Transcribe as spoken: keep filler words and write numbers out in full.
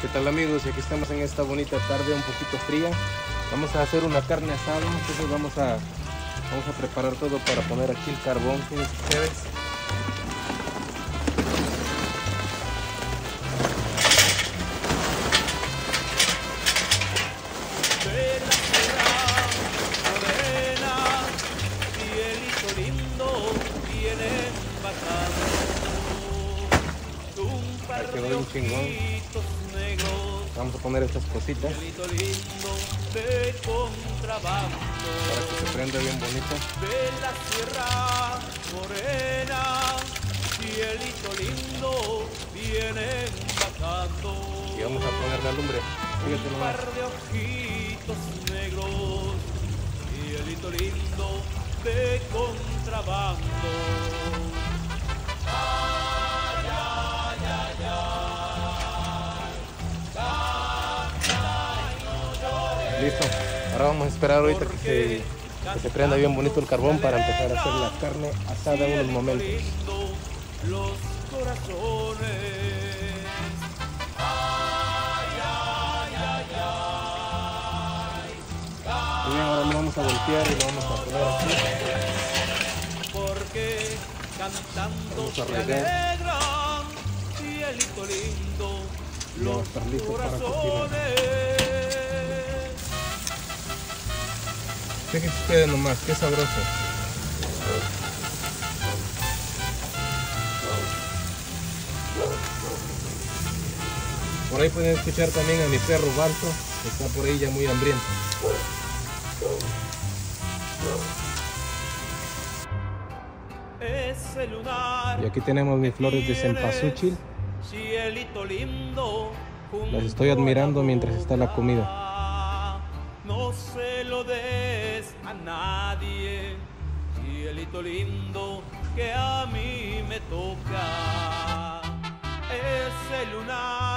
¿Qué tal amigos? Y aquí estamos en esta bonita tarde un poquito fría. Vamos a hacer una carne asada, entonces vamos a, vamos a preparar todo para poner aquí el carbón, fíjense ustedes. Ahí quedó bien chingón. Vamos a poner estas cositas para que se prenda bien bonito. Y vamos a poner la lumbre. Fíjate nomás. Cielito lindo de contrabando. Listo. Ahora vamos a esperar ahorita que se, que se prenda bien bonito el carbón para empezar a hacer la carne asada en unos momentos. Los corazones. Muy bien, ahora lo vamos a voltear y lo vamos a poner aquí. Porque cantando Vamos a se regar. alegran, cielito lindo, Y vamos a los estar listos para cocinar. corazones. Fíjense ustedes nomás, qué sabroso. Por ahí pueden escuchar también a mi perro Balto, que está por ahí ya muy hambriento. Ese lunar Y aquí tenemos mis flores de cempasúchil. cielito lindo, Las estoy admirando mientras está la comida. no se lo des a nadie, cielito lindo que a mí me toca. Ese lunar